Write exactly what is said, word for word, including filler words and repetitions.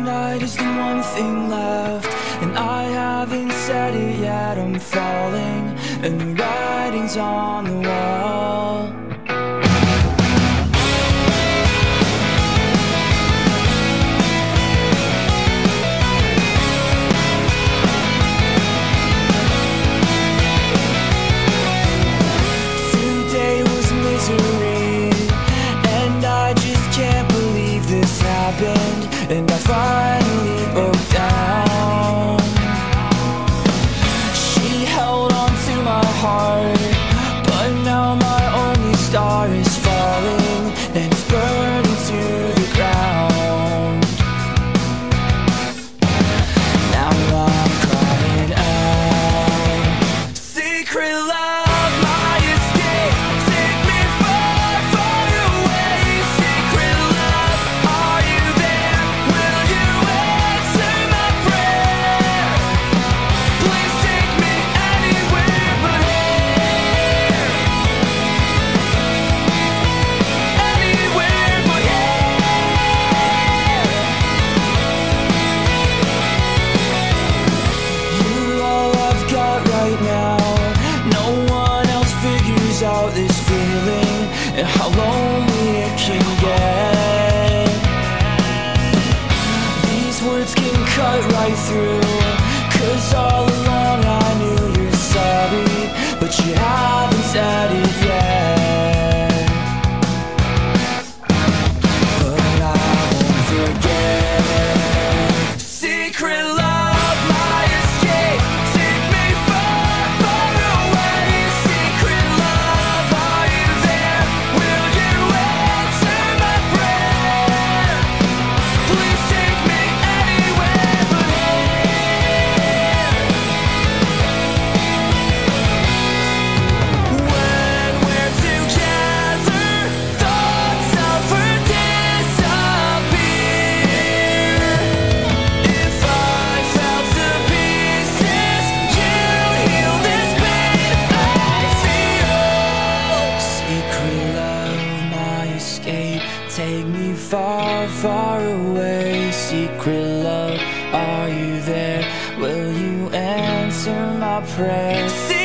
night is the one thing left, and I haven't said it yet. I'm falling, and the writing's on the wall. Today was misery, and I just can't believe this happened. And I finally broke down. She held on to my heart, but now my only star is falling, and it's burning to the ground. Now I'm crying out. Secret love, my escape, take me far, far away. Secret love, are you there? Will you answer my prayer? Please take me anywhere but here. Anywhere but here. You're all I've got right now. No one else figures out this feeling and how lonely it can get. These words can cut right through, 'cause all along I knew you're sorry, but you haven't said it yet. But I won't forget. Secret love, my escape, take me far, far away. Secret love, are you there? Will you answer my prayer? Please take me anywhere but here. When we're together, thoughts ever disappear. If I fell to pieces, you heal this pain I feel. Secret love, my escape, take me far, far away. Secret love, are you there? Will you answer my prayer?